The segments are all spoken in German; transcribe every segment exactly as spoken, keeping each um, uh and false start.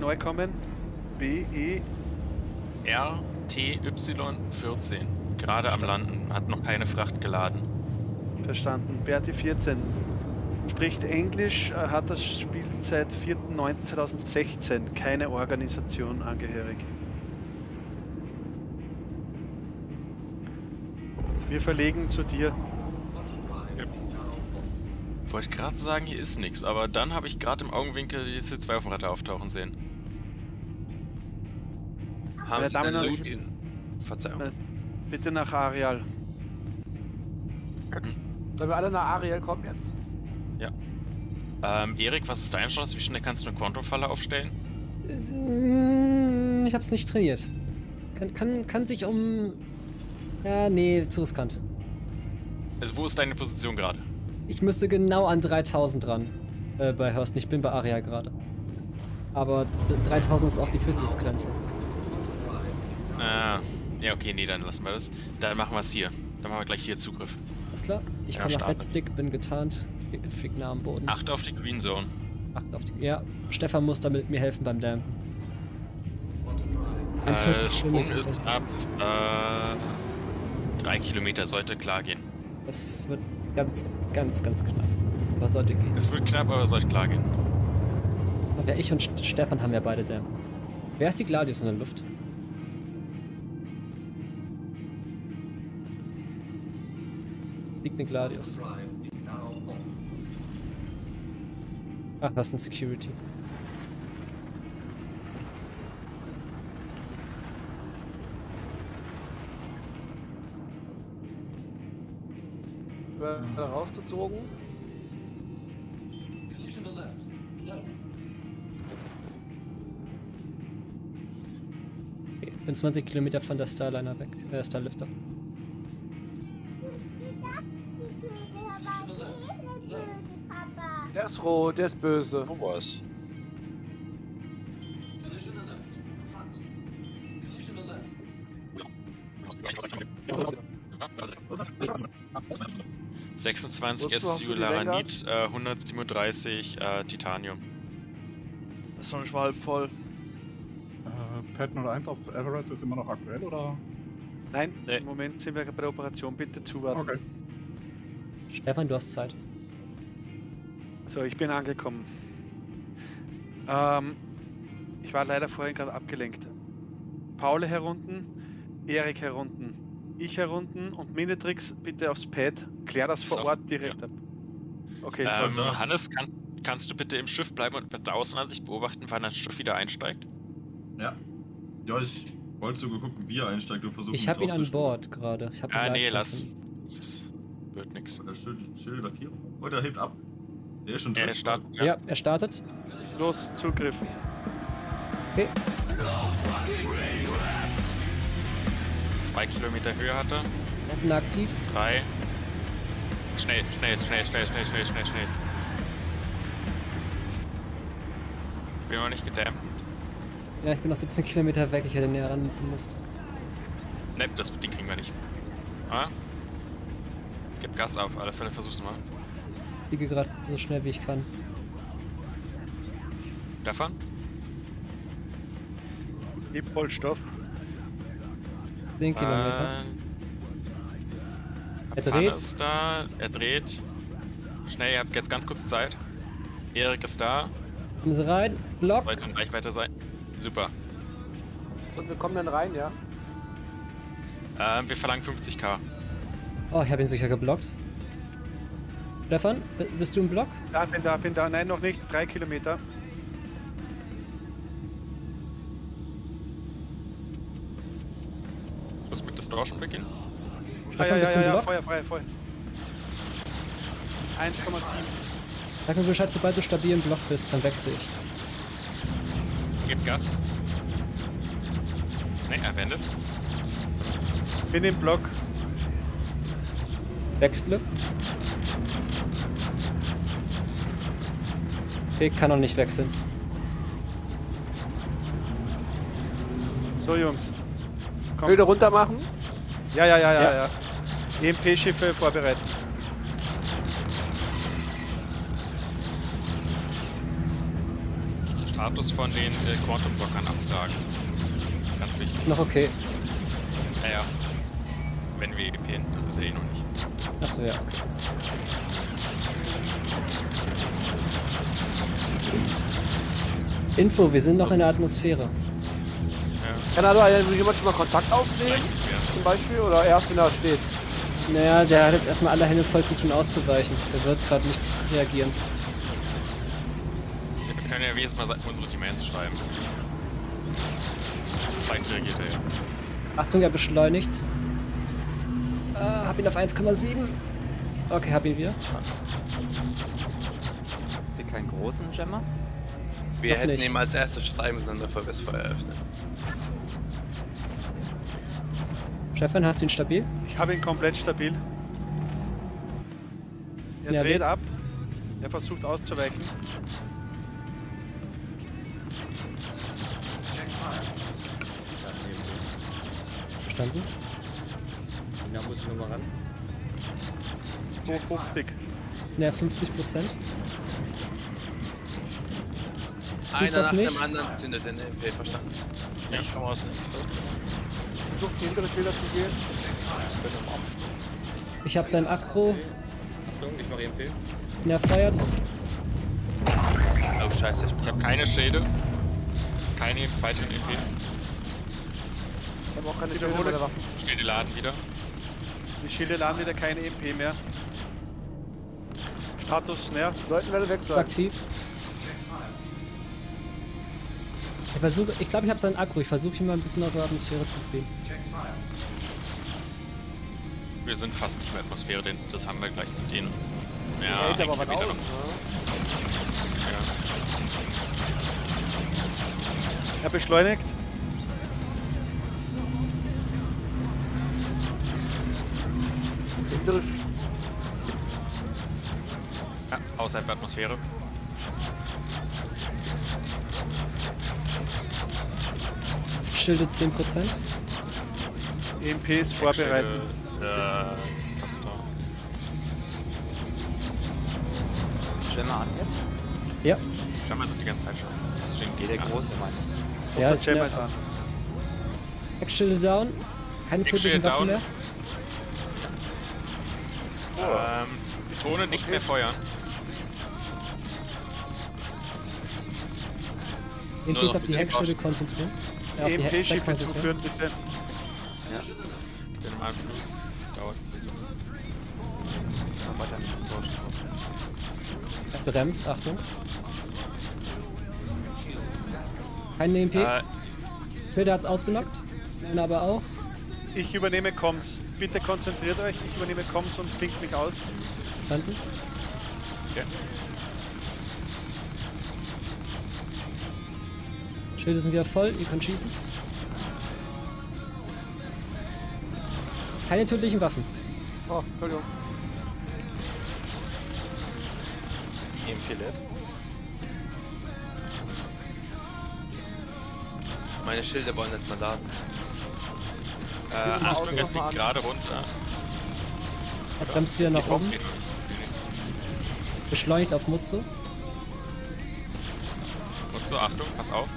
neu kommen. B E R T Y vierzehn. Gerade am Landen. Hat noch keine Fracht geladen. Verstanden. Berti vierzehn. Spricht Englisch, hat das Spiel seit vierten neunten zweitausendsechzehn. Keine Organisation angehörig. Wir verlegen zu dir. Ja. Wollte gerade sagen, hier ist nichts, aber dann habe ich gerade im Augenwinkel die C zwei auf dem Radar auftauchen sehen. Haben Meine Sie Damen denn und Loot in... Verzeihung. Äh, Bitte nach Areal. Sollen wir alle nach Ariel kommen jetzt? Ja. Ähm, Erik, was ist dein Chance? Wie schnell kannst du eine Quantum-Falle aufstellen? Ich hab's nicht trainiert. Kann, kann, kann sich um... Ja, nee, zu riskant. Also wo ist deine Position gerade? Ich müsste genau an dreitausend ran. Äh, bei Hursten. Ich bin bei Aria gerade. Aber dreitausend ist auch die vierzig-Grenze. Ah, ja okay, nee, dann lassen wir das. Dann machen wir es hier. Dann machen wir gleich hier Zugriff. Alles klar. Ich Ja, komme nach startet. Headstick, bin getarnt. Flieg nah am Boden. Achte auf die Green Zone. Acht auf die... Ja, Stefan muss damit mir helfen beim Dampen. Ein Äh, vierzig Sprung Kilometer ist ab äh, drei Kilometer, sollte klar gehen. Das wird ganz, ganz, ganz knapp. Aber sollte gehen. Es wird knapp, aber sollte klar gehen. Aber ich und St Stefan haben ja beide Dampen. Wer ist die Gladius in der Luft? Liegt eine Gladius. Ach, was ein Security. Werden rausgezogen. Okay, bin zwanzig Kilometer von der Starliner weg, äh, Starlifter. Der ist rot, der ist böse. Wo war's? sechsundzwanzig Wozu hast S du U die Laranit, äh, hundertsiebenunddreißig äh, Titanium. Das ist noch nicht mal halb voll. Äh, Pad null eins auf Everett ist immer noch aktuell, oder? Nein, Nee. im Moment sind wir bei der Operation. Bitte zuwarten. Okay. Stefan, du hast Zeit. So, ich bin angekommen. Ähm, ich war leider vorhin gerade abgelenkt. Paul herunten, Erik herunten, ich herunten und Minitrix bitte aufs Pad. Klär das vor Ist Ort auch- direkt ab. Okay, Ähm, da. Hannes, kannst, kannst du bitte im Schiff bleiben und mit der Außenansicht beobachten, wann das Schiff wieder einsteigt? Ja. Ja, ich wollte sogar gucken, wie er einsteigt und versuchen, Ich habe ihn an Bord gerade. Ich hab Ah, ihn nee, live lass. laufen. Das wird nix. Eine schöne, schöne Lackierung. Oh, der hebt ab. Der ist schon drin. Er startet. Ja. Ja. Er startet. los, Zugriff. Okay. Zwei Kilometer Höhe hat er. Unten aktiv. Drei. Schnell, schnell, schnell, schnell, schnell, schnell, schnell, schnell. Ich bin noch nicht gedämmt. Ja, ich bin noch siebzehn Kilometer weg. Ich hätte näher ran müssen. Ne, das Ding kriegen wir nicht. Ah? Gib Gas auf, alle Fälle versuch's mal. Ich fliege gerade so schnell wie ich kann. Stefan? Gib Vollstoff. zehn Kilometer. Äh, Er Hanna dreht. ist da, er dreht. Schnell, ihr habt jetzt ganz kurz Zeit. Erik ist da, Kommen Sie rein. Block. sollte in Reichweite sein. Super. Und wir kommen dann rein, ja? Ähm, wir verlangen fünfzig K. Oh, ich habe ihn sicher geblockt. Stefan, b- bist du im Block? Da, bin da, bin da. Nein, noch nicht. Drei Kilometer. Muss mit Distortion beginnen. Ah, Stefan, ja, ja, bist du ja, im ja, Block? Feuer, Feuer, Feuer. eins Komma sieben. Sag mir Bescheid, sobald du stabil im Block bist, dann wechsle ich. Gebt Gas. Ne, er wendet. Bin im Block. Wechsle. Okay, kann noch nicht wechseln. So, Jungs. Komm. Bilder runter machen. Ja, ja, ja, ja, Ja. ja. E M P-Schiffe vorbereiten. Status von den äh, Quantum-Blockern abfragen. Ganz wichtig. Noch okay. Ja, ja. Wenn wir E P n, das ist eh noch nicht. Achso, ja, okay. Info, wir sind noch in der Atmosphäre. Ja, Kann also jemand schon mal Kontakt aufnehmen? vielleicht nicht mehr. Zum Beispiel? Oder erst wenn er steht? Naja, der hat jetzt erstmal alle Hände voll zu tun, auszuweichen. Der wird gerade nicht reagieren. Wir können ja jedes Mal unsere Demands schreiben. Vielleicht reagiert er ja. Achtung, er beschleunigt. Äh, hab ihn auf eins Komma sieben. Okay, hab ihn wieder. Habt ihr keinen großen Gemmer? Wir Noch hätten nicht. ihm als erstes schreiben sollen, bevor wir das Feuer eröffnen. Stefan, hast du ihn stabil? Ich habe ihn komplett stabil. Er Ja, dreht geht. ab. Er versucht auszuweichen. Verstanden? Da muss ich nochmal ran. Hoch, hoch, big. Snare fünfzig Prozent. Einer auf nach mich. dem anderen zündet den E P, verstanden? Ja, kann man nicht so. Versucht die hintere Schilder zu gehen. Ich hab sein Akro. Achtung, ich mache E M P. Snare feuert. Oh scheiße, ich Ich habe keine Schäde. Keine weiteren E P. Ich habe auch keine Schilder Wiederhole. bei der Waffe. Steht die Laden wieder. Die Schilde laden wieder keine E M P mehr. Status Snare. Sollten wir weg sein. Aktiv. Ich versuche, ich glaube, ich habe seinen Akku. Ich versuche ihn mal ein bisschen aus der Atmosphäre zu ziehen. Wir sind fast nicht mehr Atmosphäre, denn das haben wir gleich zu denen. Ja, Ja, hält aber eigentlich was wieder aus. noch. Ne? Ja. Er beschleunigt. Hintere Sch Ja, außerhalb der Atmosphäre. Schilde zehn Prozent. E M P ist vorbereitet. Äh, was da? Gemmer an jetzt? Ja. Schau mal, sind die ganze Zeit schon. Das steht Geht der große, meine ich. Ja, Ja, ist Jammer Snare ist an. Heckschilde down. Keine tödlichen Heckschilde Waffen down. mehr. Ähm, Tone nicht mehr feuern. E M Nur Ps noch auf die bitte Heckschilde Arsch. konzentrieren. Ja, auf E die M P-Schiffe Heck konzentrieren. zuführen, bitte. Den Anflug dauert ein bisschen. Weiter nicht distortion. Bremst, Achtung. Kein E M P. Äh, Köder hat's ausgenockt. Einer aber auch. Ich übernehme Comms. Bitte konzentriert euch. Ich übernehme Comms und klingt mich aus. Verstanden? okay. Schilde sind wieder voll. Ihr könnt schießen. Keine tödlichen Waffen. Oh, Entschuldigung. E M P L E D. Meine Schilder wollen nicht mal laden. Äh, Jetzt sind Achtung, wir er noch mal fliegt an. gerade runter. Er bremst wieder nach Geht hoch, oben. geht hoch. Nee, Beschleunigt auf Mutsu. nee. Und so, Achtung, pass auf.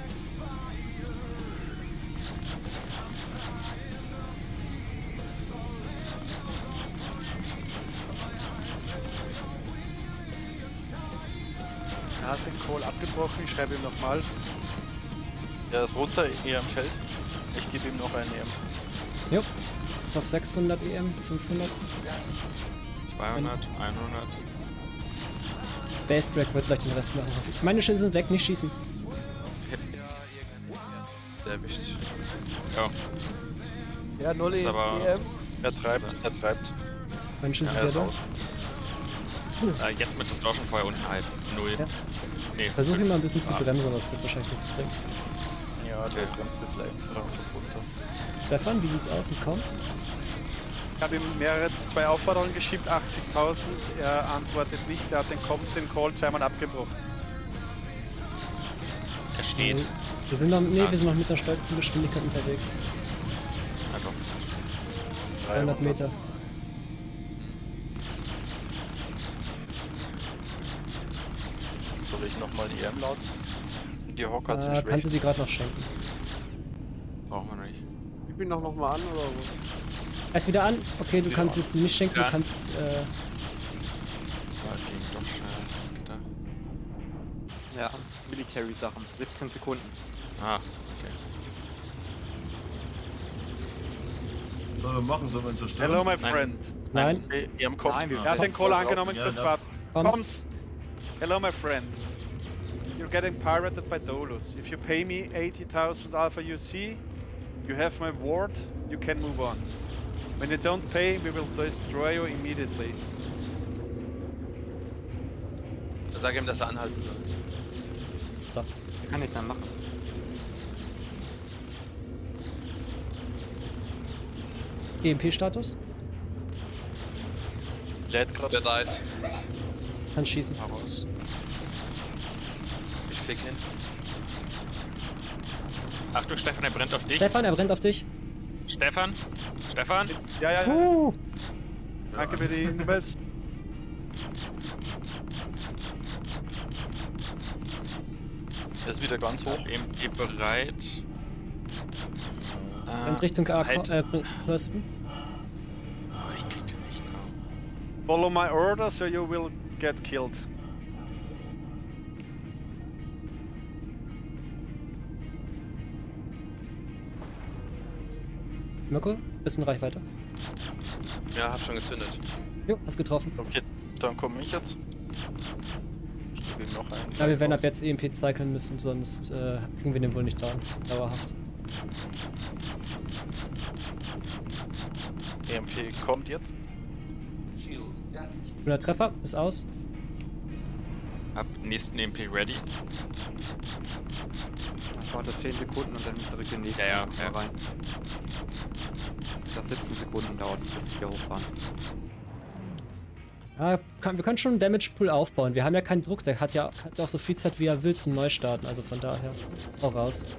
Er hat den Call abgebrochen. Ich schreibe ihm nochmal. Er ist runter eher im Feld. Ich gebe ihm noch einen E M. Jo. Ist auf sechshundert E M, fünfhundert. zweihundert, hundert. Base Break wird gleich den Rest machen. Meine Schilde sind weg, nicht schießen. Der erwischt. Ja, Ja, null Ist E aber- M. Er treibt, er treibt. Meine Schilde Ja, sind er ist wieder raus. äh, jetzt mit Distortion vorher unten halten. Null. Ja. Nee, da. Versuch ihn mal ein bisschen zu Ah. bremsen, aber das wird wahrscheinlich nichts bringen. Ja, der bremst jetzt leicht langsam runter. Stefan, wie sieht's aus mit Comms? Ich habe ihm mehrere, zwei Aufforderungen geschickt, achtzigtausend. Er antwortet nicht. Er hat den, Com den Call zweimal abgebrochen. Er steht. Wir sind noch, nee, Ah. wir sind noch mit einer stolzen Geschwindigkeit unterwegs. Also, dreihundert Meter. Soll ich nochmal E M lauten? Die Hocker Äh, sind kannst du schlecht. die gerade noch schenken? Brauchen wir nicht. Ich bin doch noch mal an oder so. Er ist wieder an. Okay, du wieder kannst an. es nicht schenken, Ja. du kannst. Äh, Ja, ging doch schneller als gedacht. Ja, Military-Sachen. siebzehn Sekunden. Ah, okay. Was sollen wir machen? Sollen wir ihn zerstören? Hello, my Nein. friend. nein, Hey, ihr habt kommt. Nein, wir Er hat den Call angenommen, Ja, kurz ja. warten. kommst. Komm's. Hello, my friend. You're getting pirated by Dolus. If you pay me eighty thousand Alpha U C, you have my word, you can move on. When you don't pay, we will destroy you immediately. Sag ihm, dass er anhalten soll. Ich kann nichts mehr machen. E M P-Status? Lädt gerade. Bereit. Kann schießen. Raus. Ich flieg hin. Achtung, Stefan, er brennt auf dich. Stefan, er brennt auf dich. Stefan? Stefan? Ja, ja, ja. Uh, Danke für die Hinweis. Er ist wieder ganz hoch. E M P bereit. in Richtung A halt. äh, Hurston. Oh, ich krieg den nicht kaum. Follow my order, so you will get killed. Mirko, bisschen Reichweite. Ja, hab schon gezündet. Jo, hast getroffen. Okay, dann komme ich jetzt. Ich gebe ihm noch einen. Ja, wir werden ab jetzt E M P cyclen müssen, sonst äh, kriegen wir den wohl nicht down. Dauerhaft. E M P kommt jetzt. Cooler Treffer, ist aus. Hab nächsten E M P ready. Ich warte zehn Sekunden und dann drücke den nächsten Ja, ja, mal ja. rein. Nach siebzehn Sekunden dauert es, bis sie wieder hochfahren. Ja, kann, wir können schon einen Damage Pool aufbauen. Wir haben ja keinen Druck, der hat ja hat auch so viel Zeit, wie er will zum Neustarten. Also von daher auch raus.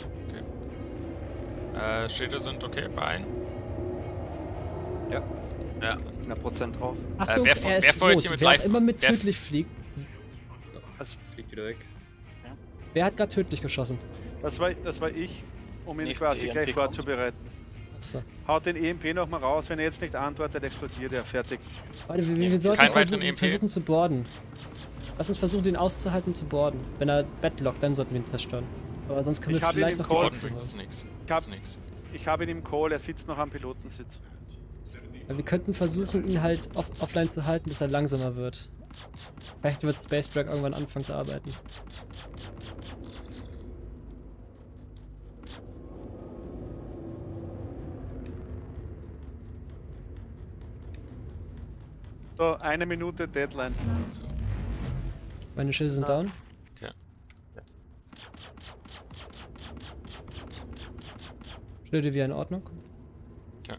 Äh, Schilde sind okay bei allen. Ja, Ja. hundert Prozent drauf. Achtung, wer- er wer ist feuert rot. hier mit Wer auch Live- immer mit wer- tödlich fliegt. Fliegt wieder weg. Wer hat gerade tödlich geschossen? Das war, das war ich, um ihn Nächste quasi E M P gleich kommt. vorzubereiten. Achso. Haut den E M P nochmal raus, wenn er jetzt nicht antwortet, explodiert er. Fertig. Warte, wir, wir sollten Keinen versuchen, weiteren E M P. versuchen zu boarden. Lass uns versuchen, den auszuhalten zu boarden. Wenn er Bedlockt, dann sollten wir ihn zerstören. Aber sonst können Ich wir hab ihn vielleicht im noch die Call. Boxe Das holen. ist nix. Ich Das hab- ist nix. Ich habe ihn im Call, er sitzt noch am Pilotensitz. Ja, wir könnten versuchen, ihn halt off offline zu halten, bis er langsamer wird. Vielleicht wird Space Drag irgendwann anfangen zu arbeiten. So, eine Minute Deadline. So. Meine Schilde sind down. Okay. Schilde wieder in Ordnung. Okay.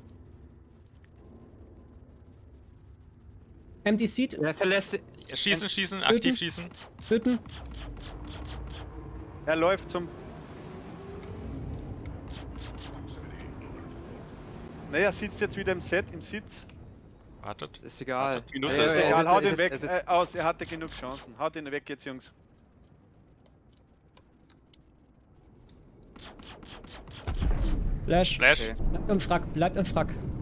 Empty Seat, Er verlässt. Ja, schießen, schießen, aktiv schießen. töten. Er läuft zum... Ne, er sitzt jetzt wieder im Set, im Sitz. Wartet. Ist egal. Minute Ja, ist ja, doch- er Egal, sitzt- haut er ihn sitzt- weg er sitzt- äh, aus, er hatte genug Chancen. Haut ihn weg jetzt, Jungs. Flash. Flash. Okay. Bleibt im Frack, bleibt im Frack.